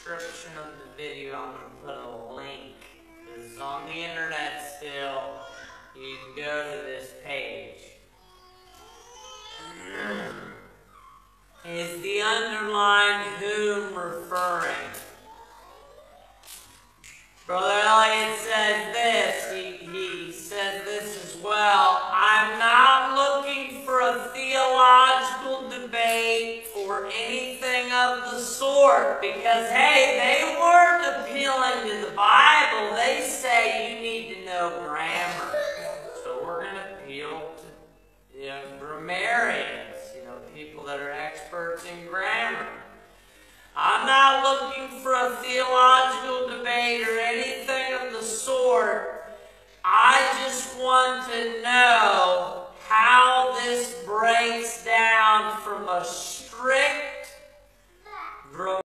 description of the video, I'm going to put a link. It's on the internet still. You can go to this page. Is the underlined whom referring? Brother Elliot says this. He says this as well. I'm not looking for a theological debate or anything of the sort because, hey, they weren't appealing to the Bible. They say you need to know grammar. So we're going to appeal to grammarians, people that are experts in grammar. I'm not looking for a theological debate or anything of the sort. I just want to know how this breaks down from a strict